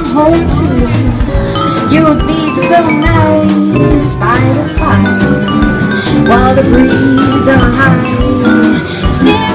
come home to you. You'd be so nice by the fire while the breeze on high.